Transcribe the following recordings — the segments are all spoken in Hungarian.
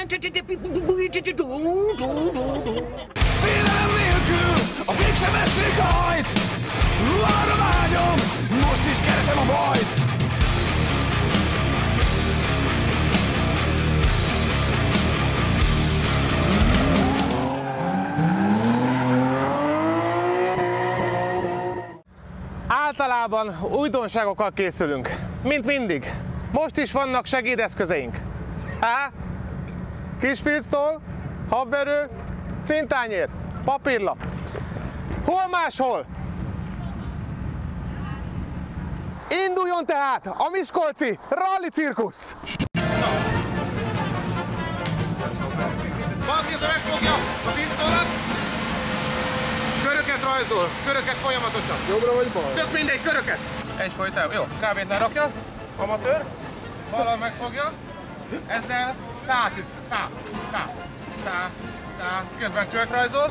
Félelem nélkül a végsemesség hajt. Arra vágyom, most is keresem a bajt. Általában újdonságokkal készülünk, mint mindig. Most is vannak segédeszközeink. Kisfilctól, habverő, cintányér, papírlap. Hol máshol? Induljon tehát a miskolci ralli cirkusz! Balkézre megfogja a pisztolat, köröket rajzol, köröket folyamatosan. Jobbra vagy bal? Tök mindegy, köröket! Egyfolytában, jó, kábét lerakja, amatőr, ballal megfogja, ezzel tátüt, tá, közben kört rajzol,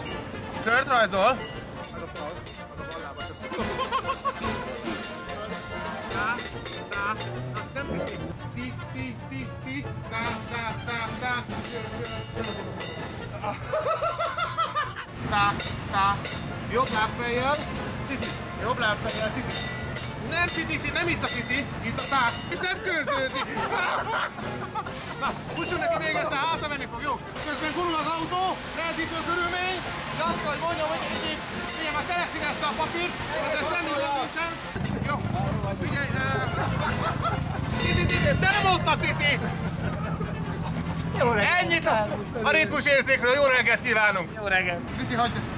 jobb lábfejjel, jobb lábfejjel, nem titi, nem itt a titi, itt a tá, és nem körződik. Na, fusson neki még egyszer, hátravenni fog, jó? Közben gurul az autó, nehezítő körülmény, de azt kell, hogy mondjam, hogy így, figyelj, már teleszínezte a papírt, de semmi gond nincsen. Jó, figyelj, Titi, de nem mondta Titi! Ennyit a ritmus érzékről, jó reggelt kívánunk! Jó reggelt! Titi, hagyd ezt!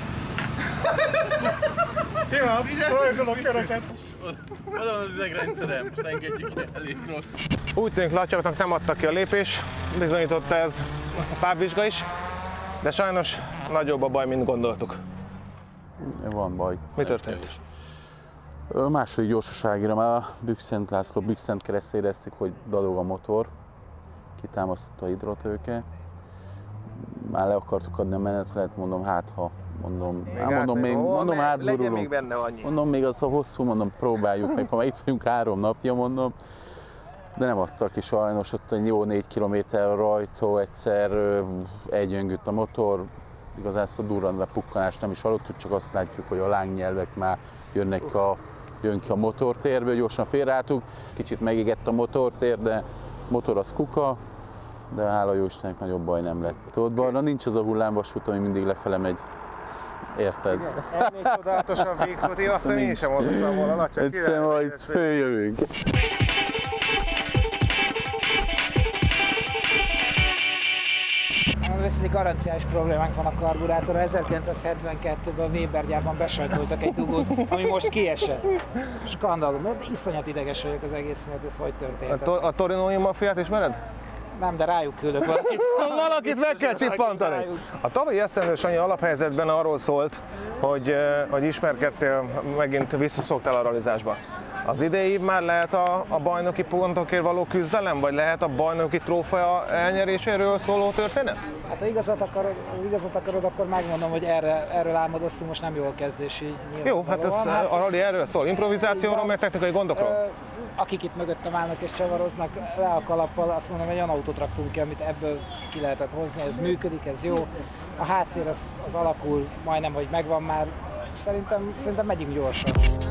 Mi van? Rajzolok köröket! Adom az üzegrendszerem, most engedjük el, elég rossz. Úgy tűnik, Latyaknak nem adta ki a lépés, bizonyította ez a pábvizsga is, de sajnos nagyobb a baj, mint gondoltuk. Van baj. Mi történt? Második gyorsaságira már a Bükszent László Bükszent keresztre érezték, hogy dadog a motor, kitámasztotta a hidrotőke. Már le akartuk adni a menetfelet, mondom, hát ha, mondom, legyen még benne annyi. Mondom, még az a hosszú, mondom, próbáljuk meg, ha már itt vagyunk 3 napja, mondom. De nem adtak ki sajnos, ott egy jó 4 kilométer rajtó, egyszer egyöngött a motor, igazán a durran lepukkanást nem is hallottuk, csak azt látjuk, hogy a lángnyelvek már jön ki a motortérből, gyorsan félreálltuk, kicsit megégett a motortér, de motor az kuka, de hála jó Istennek nagyobb baj nem lett. Ott balra nincs az a hullámvasút, ami mindig lefele megy. Érted? Ennél csodálatosan végszót, én azt én sem mondottam volna, Latya. Egyszer majd följövünk. Veszni garanciás problémánk van a karburátorra. 1972-ben a Weber gyárban besajtoltak egy dugót, ami most kiesett. Skandalum. Iszonyat ideges vagyok az egész miatt, ez hogy történt. A torinói mafiát ismered? Nem, de rájuk küldök valakit. Valakit meg kell csippantani. A tavalyi esztendő Sanyi alaphelyzetben arról szólt, hogy ismerkedtél, megint visszaszoktál a rallizásba. Az idei már lehet a bajnoki pontokért való küzdelem, vagy lehet a bajnoki trófea elnyeréséről szóló történet? Hát ha igazat akarod, akkor megmondom, hogy erről álmodoztunk, most nem jó a kezdés így. Jó, hát ez a rally erről szól, improvizációról, meg technikai gondokról? Akik itt mögöttem állnak és csavaroznak le a kalappal, azt mondom, hogy olyan autót raktunk ki, amit ebből ki lehetett hozni, ez működik, ez jó. A háttér az alakul, majdnem, hogy megvan már, szerintem megyünk gyorsan.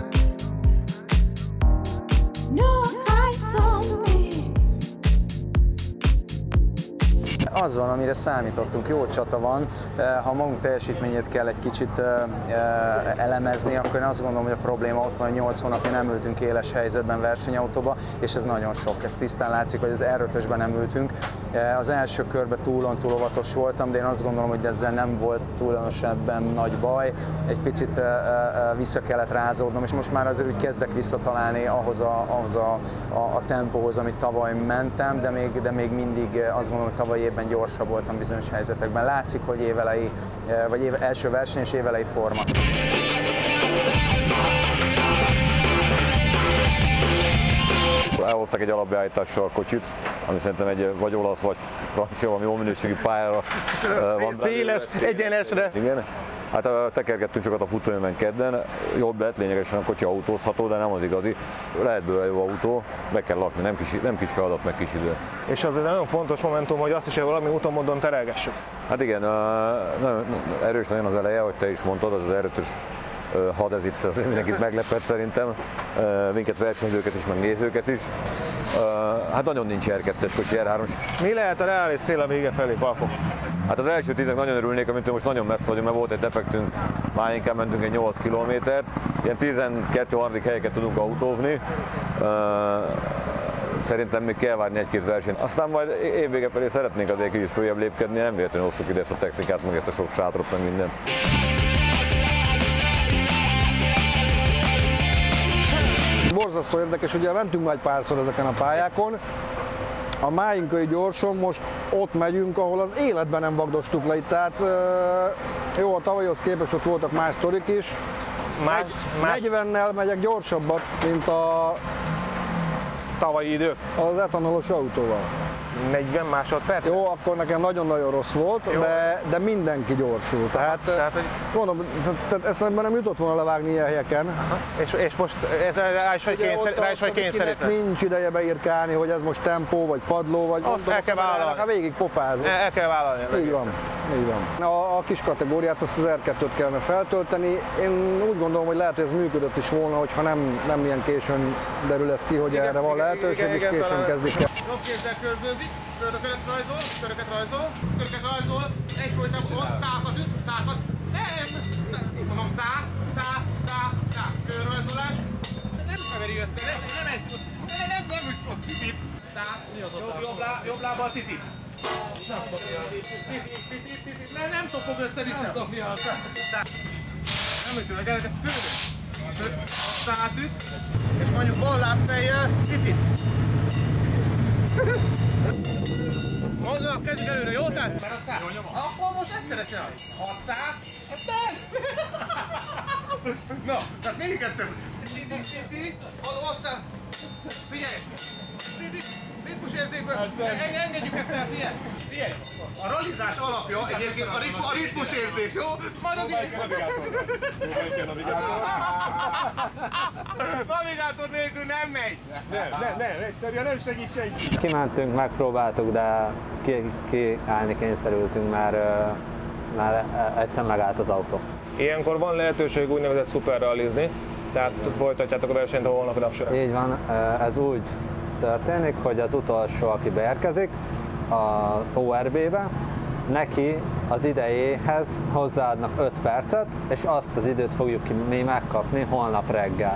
Az van, amire számítottunk, jó csata van, ha magunk teljesítményét kell egy kicsit elemezni, akkor én azt gondolom, hogy a probléma ott van, hogy 8 hónapja nem ültünk éles helyzetben versenyautóba, és ez nagyon sok, ez tisztán látszik, hogy az R5-ösben nem ültünk. Az első körben túl óvatos voltam, de én azt gondolom, hogy ezzel nem volt túlságosan nagy baj, egy picit vissza kellett rázódnom, és most már azért úgy kezdek visszatalálni ahhoz a tempóhoz, amit tavaly mentem, de még mindig azt gondolom, hogy tavaly évben gyorsabb voltam bizonyos helyzetekben. Látszik, hogy évelei, vagy első verseny és évelei forma. Elhoztak egy alapbeállítással a kocsit, ami szerintem egy vagy olasz, vagy francia, valami jó minőségű pályára van. Széles, egyenesre. Igen. Hát tekergettünk sokat a futóműben kedden, jobb lett, lényegesen a kocsi autózható, de nem az igazi. Lehet belőle jó autó, meg kell lakni, nem kis feladat, meg kis idő. És az egy nagyon fontos momentum, hogy azt is valami úton módon terelgessük. Hát igen, nagyon erős nagyon az eleje, hogy te is mondtad, az R5-ös 6, ez itt az mindenkit meglepett szerintem, minket versenyzőket is, meg nézőket is. Hát nagyon nincs R2-es kocsi, R3-os. Mi lehet a reális cél a vége felé, Palko? Hát az első 10-nek nagyon örülnék, amitől most nagyon messze vagyunk, mert volt egy defektünk, már inkább mentünk egy 8 kilométert, ilyen 12-3. helyeket tudunk autózni. Szerintem még kell várni egy-két versenyt. Aztán majd évvége felé szeretnénk azért kicsit följebb lépkedni, nem véletlenül hoztuk ide ezt a technikát, meg ezt a sok sátrot, meg mindent. Borzasztó érdekes, ugye mentünk már egy párszor ezeken a pályákon, a Máinkai gyorson most ott megyünk, ahol az életben nem vagdostuk le itt, tehát jó, a tavalyhoz képest ott voltak más sztorik is, 40-nel megyek gyorsabbat, mint a tavalyi idők? Az etanolos autóval. 40 másodperc? Jó, akkor nekem nagyon-nagyon rossz volt, de mindenki gyorsul. Tehát mondom, eszemben nem jutott volna levágni ilyen helyeken. És most rá is vagy kényszerítve? Nincs ideje beírkálni, hogy ez most tempó, vagy padló, vagy el kell vállalni. Hát végig pofázol. El kell vállalni. Így van. Így van. A kis kategóriát, azt az R2-t kellene feltölteni. Én úgy gondolom, hogy lehet, hogy ez működött is volna, hogyha nem ilyen későn derül ez ki, hogy erre van lehetőség, és későn kezdik el. Jobb kézzel körzőzik, köröket rajzol, egyfolytában ott tákat üt, nem, mondom körrajzolás, nem keveri össze, nem úgy ott titit, jobb lába a titit. Nem topog össze-vissza. Nem ütő, meg ezeket körülök. Átüt, és mondjuk bal lábfejjel titit. Mondom, kezdjük előre, jó? Tehát, akkor most egyszerre csinálj. Aztán, na, tehát még egyszer. Aztán, figyelj. Ritmusérzékből, engedjük ezt el, figyelj. A rallizás alapja egyébként a ritmusérzés, jó? Majd az így. Navigátor nélkül nem megy. Nem, egyszerűen nem segít senki. Kimentünk, megpróbáltuk, de kiállni kényszerültünk, már egyszer megállt az autó. Ilyenkor van lehetőség úgynevezett szuperrallizni, tehát folytatjátok a versenyt a holnapi nap során. Így van, ez úgy történik, hogy az utolsó, aki beérkezik a ORB-be, neki az idejéhez hozzáadnak 5 percet, és azt az időt fogjuk mi megkapni holnap reggel.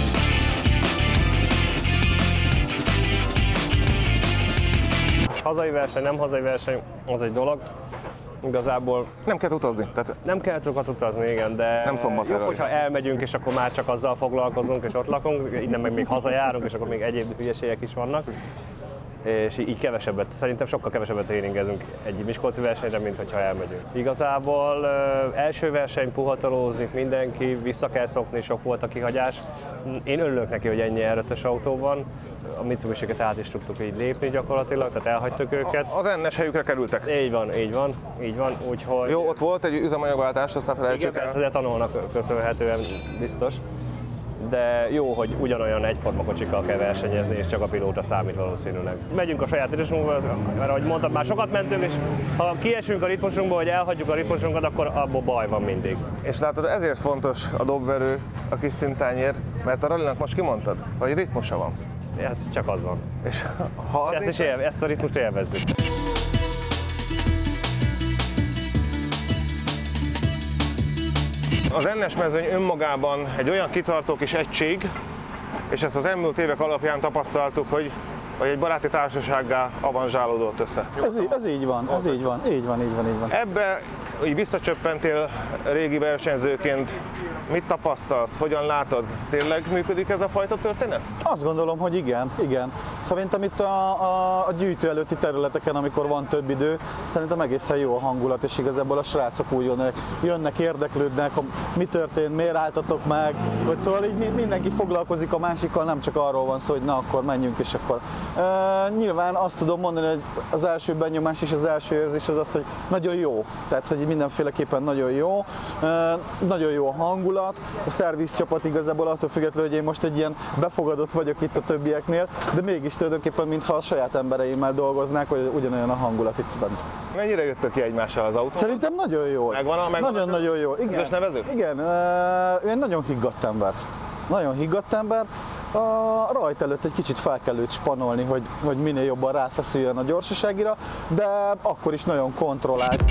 Hazai verseny, nem hazai verseny, az egy dolog. Igazából nem kell utazni. Tehát nem kell sokat utazni, igen, de nem szombaton, jobb, hogyha elmegyünk, és akkor már csak azzal foglalkozunk, és ott lakunk, innen meg még hazajárunk, és akkor még egyéb hülyeségek is vannak. És így kevesebbet, szerintem sokkal kevesebbet tréningezünk egy miskolci versenyre, mint hogyha elmegyünk. Igazából első verseny, puhatalózik mindenki, vissza kell szokni, sok volt a kihagyás. Én örülök neki, hogy ennyi R5-ös autó van. A Mitsubishi-ket át is tudtuk így lépni gyakorlatilag, tehát elhagytuk őket. Az NS helyükre kerültek. Így van, úgyhogy... Jó, ott volt egy üzemanyagváltás, azt ne felejtsük el. Igen, persze, de tanulnak köszönhetően biztos. De jó, hogy ugyanolyan egyforma kocsikkal kell versenyezni, és csak a pilóta számít valószínűleg. Megyünk a saját ritmusunkba, mert ahogy mondtam, már sokat mentünk, és ha kiesünk a ritmusunkba, vagy elhagyjuk a ritmusunkat, akkor abból baj van mindig. És látod, ezért fontos a dobverő, a kis cintányér, mert a rallinak most kimondtad, hogy ritmusa van. Ez csak az van. És ha ezt a ritmust élvezzük. Az NS mezőny önmagában egy olyan kitartó kis egység, és ezt az elmúlt évek alapján tapasztaltuk, hogy egy baráti társasággá avanzsálódott össze. Ez így van, így van. Ebbe így visszacsöppentél régi versenyzőként, Mit tapasztalsz? Hogyan látod? Tényleg működik ez a fajta történet? Azt gondolom, hogy igen. Szerintem itt a gyűjtő előtti területeken, amikor van több idő, szerintem egészen jó a hangulat, és igazából a srácok úgy jönnek, érdeklődnek, mi történt, miért álltatok meg, vagy szóval így mindenki foglalkozik a másikkal, nem csak arról van szó, hogy na akkor menjünk, és akkor. Nyilván azt tudom mondani, hogy az első benyomás és az első érzés az, hogy nagyon jó, tehát hogy mindenféleképpen nagyon jó, nagyon jó a hangulat, a szervizcsapat igazából attól függetlenül, hogy én most egy ilyen befogadott vagyok itt a többieknél, de mégis tulajdonképpen mintha a saját embereimmel dolgoznák, hogy ugyanolyan a hangulat itt bent. Mennyire jöttök ki egymással az autó? Szerintem nagyon jó. Nagyon jó. Igen. Nevező? Igen, ő egy nagyon higgadt ember. Nagyon higgadt ember. A rajt előtt egy kicsit fel kell őt spanolni, hogy minél jobban ráfeszüljön a gyorsaságira, de akkor is nagyon kontrollált.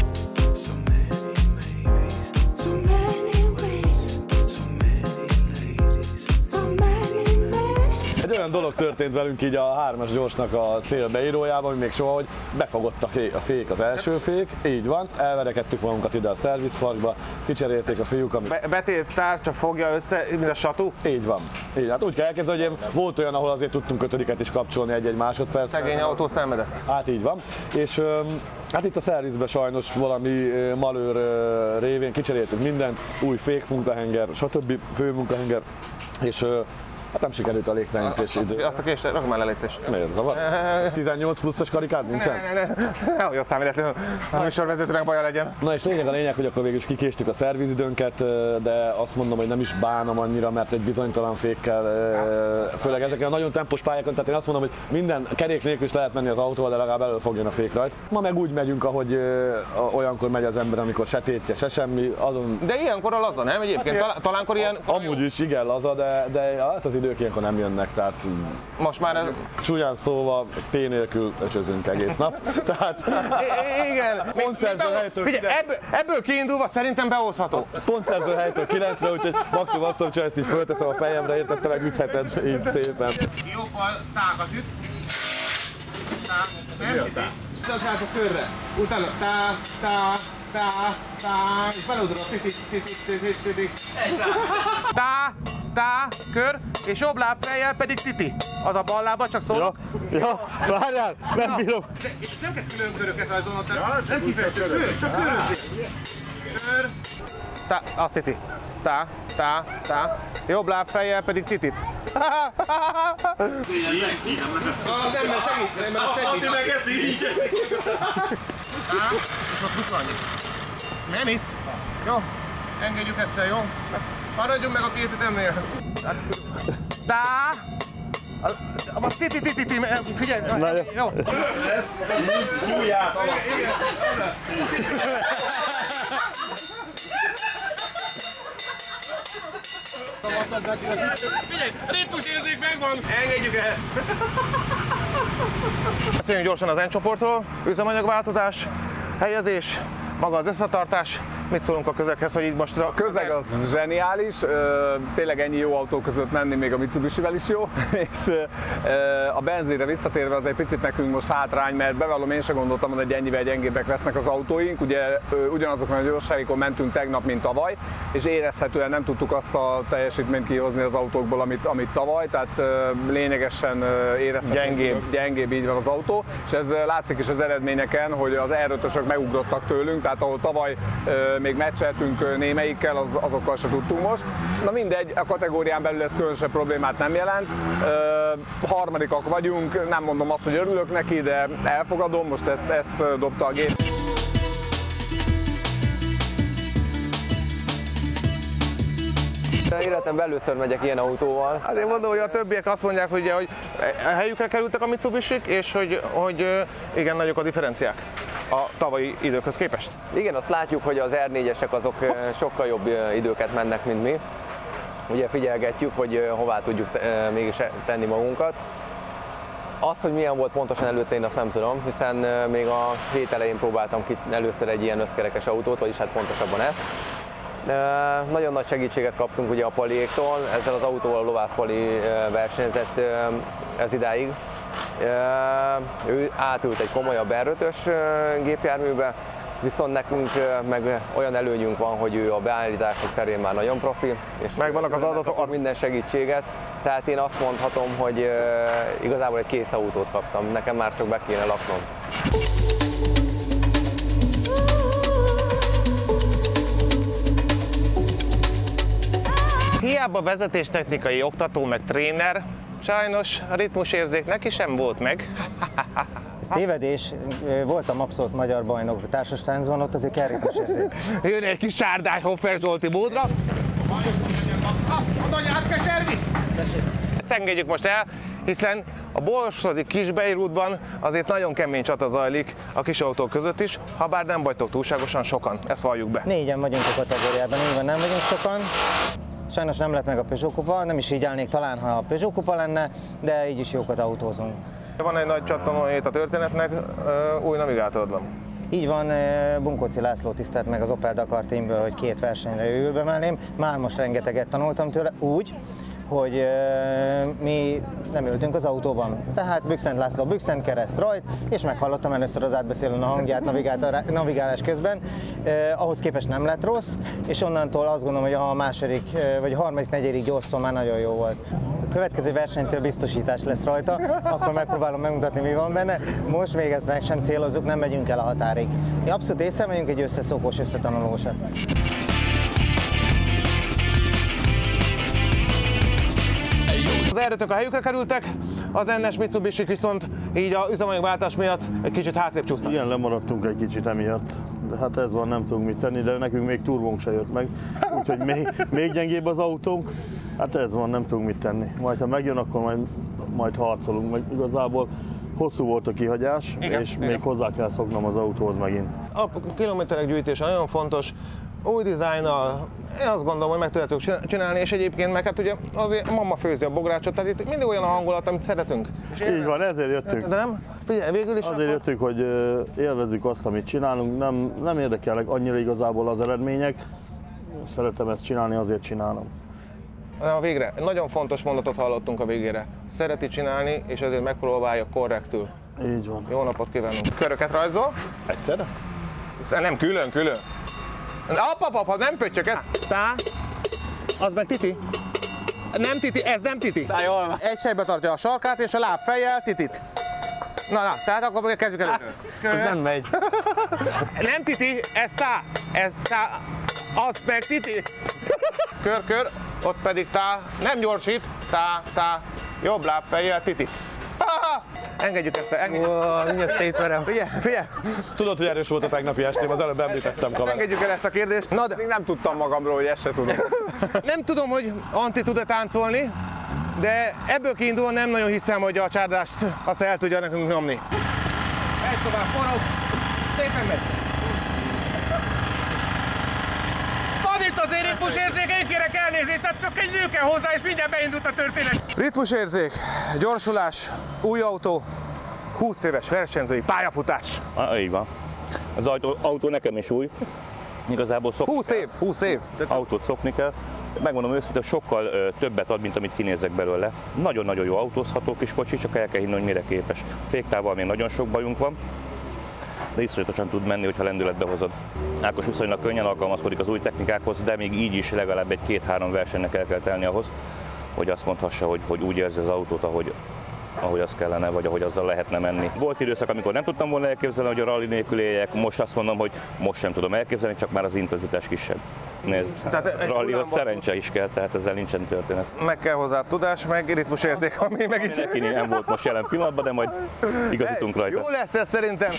Egy olyan dolog történt velünk így a 3-as gyorsnak a célbeírójában, hogy még soha, hogy befogott a fék, az első fék, így van, elverekedtük magunkat ide a szervizparkba, kicserélték a fiúk, amit... Betét tárcsa fogja össze, mint a satú? Így van. Így, hát úgy kell elképzelni, hogy volt olyan, ahol azért tudtunk 5-diket is kapcsolni egy-egy másodperc. Szegény autó szenvedett. Hát így van. És hát itt a szervizben sajnos valami malőr révén kicseréltük mindent, új fék munkahenger, stb. Főmunkahenger, és hát nem sikerült a légtelenítés idő. Azt a kést, rakd már le, légy szíves. Miért zavar? 18 pluszos karikát nincsen? Nehogy aztán véletlenül a műsorvezetőnek baja legyen. Na és lényeg a lényeg, hogy akkor végül is kikéstük a szervizidőnket, de azt mondom, hogy nem is bánom annyira, mert egy bizonytalan fékkel, főleg ezeken a nagyon tempós pályákon, tehát én azt mondom, hogy minden kerék nélkül is lehet menni az autóval, de legalább előfogjon a fék rajt. Ma meg úgy megyünk, ahogy olyankor megy az ember, amikor se tétje, se semmi. Azon... De ilyenkor a laza, nem? Egyébként találkor ilyen... Amúgy is igen laza, de hát az idők ilyenkor nem jönnek, tehát most már ez... csúnyán szóval P nélkül öcsözünk egész nap. Tehát igen. Pontszerző helytől... Figyelj, ebből kiindulva szerintem behozható. Pontszerző helytől 9-re, úgyhogy maximum azt tudom, hogy ezt így fölteszem a fejemre, érted, te meg ütheted így szépen. Jobbal tágat üt. Tudod rá a körre. Utána és beleudod a titi. Kör, és jobb lábfejjel pedig titi. Az a bal lába, csak szól. Ja, várjál, nem bírom. Nem kell külön köröket rajzolnod, nem kifejezés, csak körözzél. Kör, azt titi. Jobb lábfejjel pedig titit. Az ember segít. Ati meg ez így. És ott buklanj. Nem itt. Jó, engedjük ezt el, jó? Maradjunk meg a két ütemnél. Titi, figyelj. Jó. Ez fújját alap. Figyelj, ritmusérzék megvan! Engedjük ezt! Beszéljünk gyorsan az N csoportról. Üzemanyagváltozás, helyezés, maga az összetartás. Mit szólunk a közeghez, hogy így most... A közeg az zseniális, tényleg ennyi jó autó között menni még a Mitsubishi-vel is jó, és a benzinre visszatérve az egy picit nekünk most hátrány, mert bevallom, én sem gondoltam, hogy ennyivel gyengébbek lesznek az autóink, ugye ugyanazokon a gyorságokon mentünk tegnap, mint tavaly, és érezhetően nem tudtuk azt a teljesítményt kihozni az autókból, amit tavaly, tehát lényegesen érezhető gyengébb így van az autó, és ez látszik is az eredményeken, hogy az R5-ösök megugrottak tőlünk, tehát ahol tavaly még meccseltünk némelyikkel, azokkal se tudtunk most. Na mindegy, a kategórián belül ez különösebb problémát nem jelent. Harmadikak vagyunk, nem mondom azt, hogy örülök neki, de elfogadom, most ezt dobta a gép. Életemben először megyek ilyen autóval. Hát én mondom, hogy a többiek azt mondják, hogy a helyükre kerültek a Mitsubishik, és hogy igen, nagyok a differenciák a tavalyi időkhöz képest. Igen, azt látjuk, hogy az R4-esek azok sokkal jobb időket mennek, mint mi. Ugye figyelgetjük, hogy hová tudjuk mégis tenni magunkat. Az, hogy milyen volt pontosan előtte, én azt nem tudom, hiszen még a hét elején próbáltam ki először egy ilyen összkerekes autót, vagyis hát pontosabban ezt. Nagyon nagy segítséget kaptunk ugye a Paliéktól, ezzel az autóval a Lovász Pali versenyzett ez idáig. Ő átült egy komolyabb R5-ös gépjárműbe, Viszont nekünk meg olyan előnyünk van, hogy ő a beállítások terén már nagyon profi, és megvannak az adatok, minden segítséget. Tehát én azt mondhatom, hogy igazából egy kész autót kaptam, nekem már csak be kéne laknom. Hiába vezetéstechnikai oktató, meg tréner, sajnos a ritmusérzék neki sem volt meg. Ez tévedés, voltam abszolút magyar bajnok társas táncban, ott azért kell ritmusérzék. Jön egy kis csárdány Hoffer Zsolti módra. Adj át, keservi! Ezt engedjük most el, hiszen a borsodi Kisbeirutban azért nagyon kemény csata zajlik a kis autók között is, ha bár nem vagytok túlságosan sokan, ezt valljuk be. 4-en vagyunk a kategóriában, így van, nem vagyunk sokan. Sajnos nem lett meg a Peugeot kupa, nem is így állnék talán, ha a Peugeot kupa lenne, de így is jókat autózunk. Van egy nagy csattanóhét a történetnek, új navigátorod van. Így van, Bunkóci László tisztelt meg az Opel Dakar teamből, hogy 2 versenyre ülbe mellém. Már most rengeteget tanultam tőle, úgy, hogy mi nem ültünk az autóban. Tehát Bükszent László, Bükszent kereszt rajt, és meghallottam először az átbeszélőn a hangját navigálás közben. Ahhoz képest nem lett rossz, és onnantól azt gondolom, hogy a második, vagy a harmadik, negyedik gyorszó már nagyon jó volt. A következő versenytől biztosítás lesz rajta, akkor megpróbálom megmutatni, mi van benne. Most még ezt meg sem célozzuk, nem megyünk el a határig. Mi abszolút észre megyünk egy összeszokós, összetanulósat. Az erőtök a helyükre kerültek, az NS Mitsubishi viszont így a üzemanyagváltás miatt egy kicsit hátrébb csúsztak. Igen, lemaradtunk egy kicsit emiatt. De hát ez van, nem tudunk mit tenni, de nekünk még turbónk se jött meg, úgyhogy még gyengébb az autónk. Hát ez van, nem tudunk mit tenni. Majd ha megjön, akkor majd harcolunk. Meg igazából hosszú volt a kihagyás, igen, és igen, még hozzá kell szoknom az autóhoz megint. A kilométerek gyűjtése nagyon fontos. Új dizájnnal, én azt gondolom, hogy meg tudjátok csinálni, és egyébként meg hát ugye azért mama főzi a bográcsot, tehát itt mindig olyan a hangulat, amit szeretünk. Így van, ezért jöttünk. De nem? Figyelj, végül is azért jöttünk, hogy élvezzük azt, amit csinálunk, nem érdekelnek annyira igazából az eredmények. Szeretem ezt csinálni, azért csinálom. A végre, nagyon fontos mondatot hallottunk a végére. Szereti csinálni, és ezért megpróbálja korrektül. Így van. Jó napot kívánunk. Köröket rajzol? Egyszerre? Nem, külön. Apa, nem pöttyök, Tá, az meg Titi. Nem Titi, ez nem Titi. Tá, jól van. Egy helybe tartja a sarkát és a lábfejjel Titit. Na, tehát akkor kezdjük előről. Ez nem megy. Nem Titi, ez Tá. Ez Tá, az meg Titi. Kör, ott pedig Tá, nem gyorsít. Tá, jobb lábfejjel Titi. Engedjük ezt el, engedjük. Mindjárt szétverem. Figyelj. Tudod, hogy erős volt a tegnapi estém, az előbb említettem kamerát. Engedjük el ezt a kérdést. Na, de... Még nem tudtam magamról, hogy ezt se tudom. Nem tudom, hogy Antti tud-e táncolni, de ebből kiindulva nem nagyon hiszem, hogy a csárdást azt el tudja nekünk nyomni. Egy tovább, forró. Szépen megy. Van itt azért ritmusérzék, én kérek elnézést, tehát csak egy nő kell hozzá, és mindjárt beindult a történet. Ritmusérzék, gyorsulás, új autó, 20 éves versenyzői pályafutás. Így van. Az autó nekem is új. Igazából 20 év. Autót szokni kell. Megmondom őszintén, sokkal többet ad, mint amit kinézek belőle. Nagyon-nagyon jó autózható kis kocsi, csak el kell hinni, hogy mire képes. Féktával még nagyon sok bajunk van, de iszonyatosan tud menni, hogyha lendületbe hozod. Ákos viszonylag könnyen alkalmazkodik az új technikákhoz, de még így is legalább egy 2-3 versenynek el kell telni ahhoz, hogy azt mondhassa, hogy úgy érzi az autót, ahogy az kellene, vagy ahogy azzal lehetne menni. Volt időszak, amikor nem tudtam volna elképzelni, hogy a rally nélkül éljek, most azt mondom, hogy most sem tudom elképzelni, csak már az intenzitás kisebb. Nézd, rallyhoz szerencse is kell, tehát ezzel nincsen történet. Meg kell hozzá tudás, meg ritmusérzék, ami meg így... Neki nem volt most jelen pillanatban, de majd igazítunk rajta. Jó lesz ez szerintem!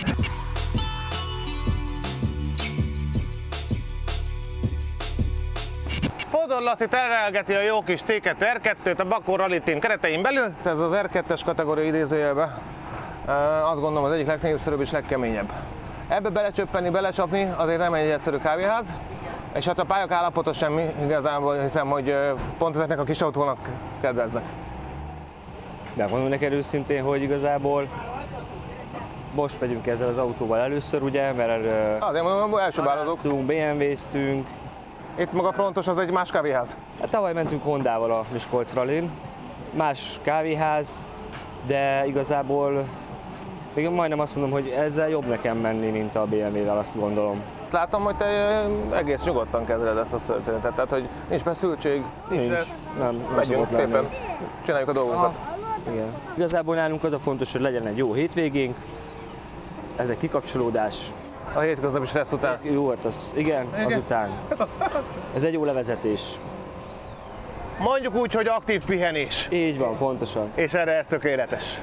Fodor Laci terelgeti a jó kis C2 R2-t a Bakó Rally Team keretein belül. Ez az R2-es kategória idézőjelben azt gondolom az egyik legnépszerűbb és legkeményebb. Ebbe belecsöppenni, belecsapni azért nem egy egyszerű kávéház, és hát a pályák állapota semmi, igazából hiszem, hogy pont ezeknek a kis autónak kedveznek. De mondom neked őszintén, hogy igazából most megyünk ezzel az autóval először, ugye, mert azért mondom, első bálozók. BMW-ztünk. Itt maga frontos az egy más kávéház? Hát tavaly mentünk Hondával a Miskolc Rallyn. Más kávéház, de igazából Igen, majdnem azt mondom, hogy ezzel jobb nekem menni, mint a BMW-vel, azt gondolom. Látom, hogy te egész nyugodtan kezeled ezt a történetet, tehát hogy nincs feszültség, nincs lesz. Nem megyünk szépen, csináljuk a dolgunkat. Igen. Igazából nálunk az a fontos, hogy legyen egy jó hétvégénk, ez egy kikapcsolódás. A hétköznapi stressz után? Jó, hát az, igen, azután. Ez egy jó levezetés. Mondjuk úgy, hogy aktív pihenés. Így van, pontosan. És erre ez tökéletes.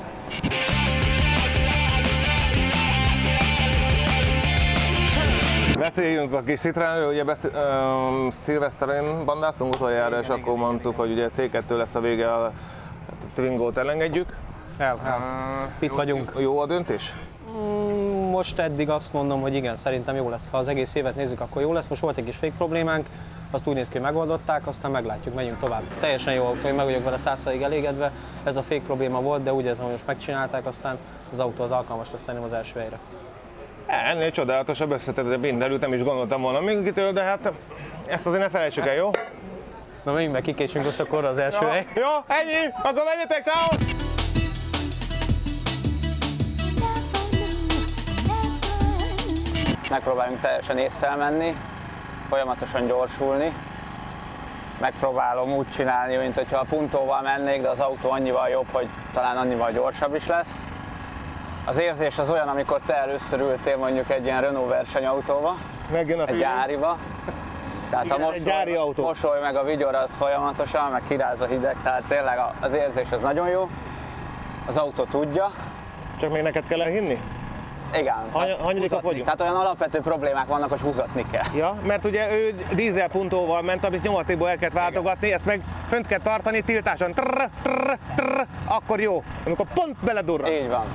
Beszéljünk a kis Citroenről, ugye szilveszterén bandáztunk utoljára, és akkor mondtuk, hogy ugye C2 lesz a vége, a Twingo-t elengedjük. Itt vagyunk. Jó a döntés? Most eddig azt mondom, hogy igen, szerintem jó lesz. Ha az egész évet nézzük, akkor jó lesz. Most volt egy kis fék problémánk, azt úgy néz ki, hogy megoldották, aztán meglátjuk, megyünk tovább. Teljesen jó autó, én meg vagyok vele 100%-ig elégedve. Ez a fék probléma volt, de úgy érzem, hogy most megcsinálták, aztán az autó az alkalmas lesz szerintem az első helyre. Ennél csodálatosabb összetettebb mindenütt, nem is gondoltam volna minkitől, de hát ezt azért ne felejtsük el, jó? Na menjünk meg, kikésünk most akkor az első hely. Jó, ennyi, akkor menjetek, ciao! Megpróbáljunk teljesen ésszel menni, folyamatosan gyorsulni. Megpróbálom úgy csinálni, mint hogyha a puntóval mennék, de az autó annyival jobb, hogy talán annyival gyorsabb is lesz. Az érzés az olyan, amikor te először ültél mondjuk egy ilyen Renault versenyautóba, egy gyáriba. Tehát ha mosoly meg a vigyor az folyamatosan, meg kiráz a hideg, tehát tényleg az érzés az nagyon jó. Az autó tudja. Csak még neked kell hinni? Igen. Hanyadikak vagyunk? Tehát olyan alapvető problémák vannak, hogy húzatni kell. Ja, mert ugye ő dízelpuntóval ment, amit nyomatékból el kellett váltogatni, ezt meg fönt kell tartani tiltáson. Akkor jó, amikor pont beledurra. Így van.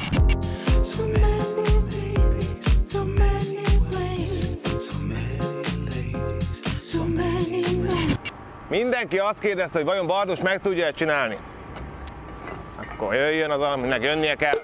Mindenki azt kérdezte, hogy vajon Bardus meg tudja csinálni. Akkor jöjjön az, aminek jönnie kell.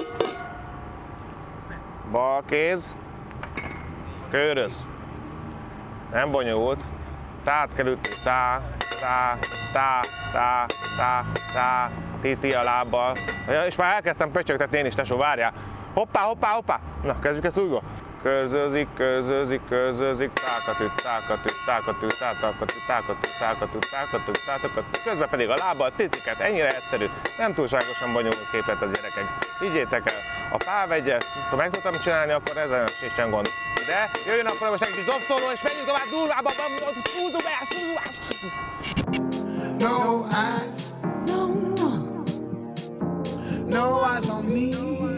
Bal kéz, köröz. Nem bonyolult. Tát kell ütni. Tá, tá, tá, tá, tá, tá, titi a lábbal. És már elkezdtem pötyögtetni én is, tesó, várjál. Hoppá, hoppá, hoppá. Na, kezdjük ezt újból. Körzőzik, körzőzik, körzőzik, tákatüt, tákatüt, tákatüt, tákatüt, tákatüt, tákatüt, tákatüt, tákatüt, közben pedig a lábbal titiket, ennyire egyszerű, nem túlságosan bonyolult képet az gyerekek. Higgyétek el, a pávegyet, ha meg tudtam csinálni, akkor ezen sincsen gond. De jöjjön akkor most egy kis dobszóló, és menjünk tovább durvábban, húzzuk be, húzzuk be! No eyes, no eyes on me.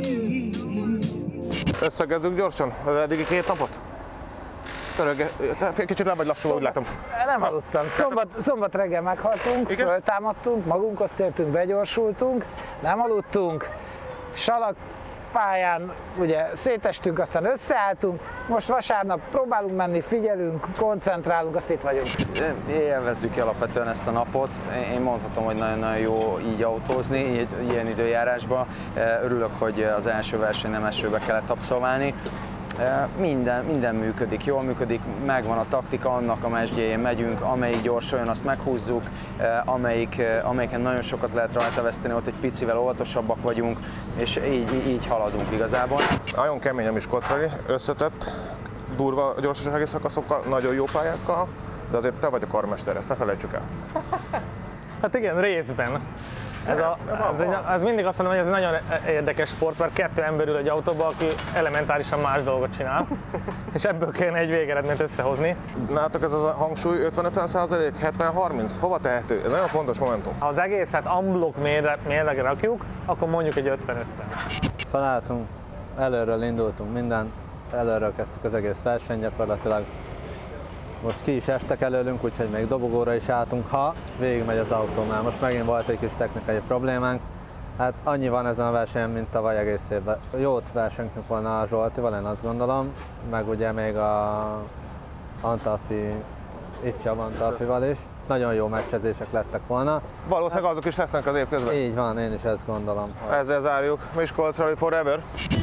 Összegezzük gyorsan az eddigi 2 napot? Kicsit le vagy lassú, úgy látom. Nem aludtam. Szombat reggel meghaltunk, föltámadtunk, magunkhoz tértünk, begyorsultunk, nem aludtunk, salakpályán ugye szétestünk, aztán összeálltunk, most vasárnap próbálunk menni, figyelünk, koncentrálunk, azt itt vagyunk. Élvezzük ki alapvetően ezt a napot. Én mondhatom, hogy nagyon-nagyon jó így autózni, ilyen időjárásban. Örülök, hogy az első verseny nem esőbe kellett abszolválni. Minden működik, jól működik, megvan a taktika annak a mesdjéjén megyünk, amelyik gyorsuljon, azt meghúzzuk, amelyiken nagyon sokat lehet rajta veszteni, ott egy picivel óvatosabbak vagyunk, és így haladunk igazából. Nagyon kemény a Miskolcveli, összetett, durva gyorsasági szakaszokkal, nagyon jó pályákkal, de azért te vagy a karmester, ezt ne felejtsük el. Hát igen, részben. Ez mindig azt mondom, hogy ez egy nagyon érdekes sport, mert 2 ember ül egy autóba, aki elementárisan más dolgot csinál, és ebből kellene egy végeredményt összehozni. Nálatok ez a hangsúly 50-50%, 70-30? Hova tehető? Ez nagyon fontos momentum. Ha az egészet unblock mérlegre rakjuk, akkor mondjuk egy 50-50. Felálltunk, előről indultunk minden, előről kezdtük az egész versenyt gyakorlatilag. Most ki is estek előlünk, úgyhogy még dobogóra is álltunk, ha végigmegy az autónál. Most megint volt egy kis technikai problémánk. Hát annyi van ezen a versenyen, mint tavaly egész évben. Jót versenytünk volna a Zsoltival, én azt gondolom, meg ugye még a Antalfi, ifjabb Antalfival is. Nagyon jó meccsezések lettek volna. Valószínűleg azok is lesznek az év közben. Így van, én is ezt gondolom. Ezzel zárjuk Miskolc Rally Forever.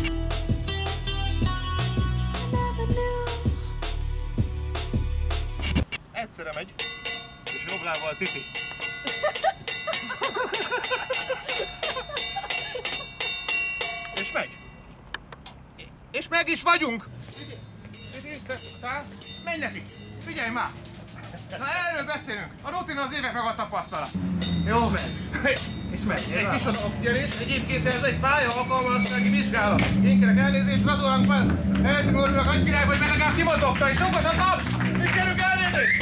Egyszerre megy, és jobb lábbal Titi. És megy. És meg is vagyunk! Menj neki! Figyelj már! Na erről beszélünk! A rutin az évek meg a tapasztalat. Jó megy! És megy! Egy kis odafigyelés, egyébként ez egy pálya alkalmassági vizsgálat. Én kérek elnézést, gratulálunk már! Elszínű örülök, hogy király, hogy meg legalább kimondogta, és okos a taps! Mit kérünk elnézést!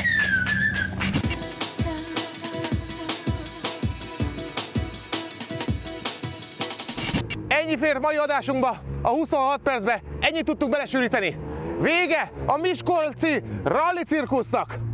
Ennyi fér mai adásunkba, a 26 percbe ennyit tudtuk belesűríteni. Vége a miskolci rally cirkusznak!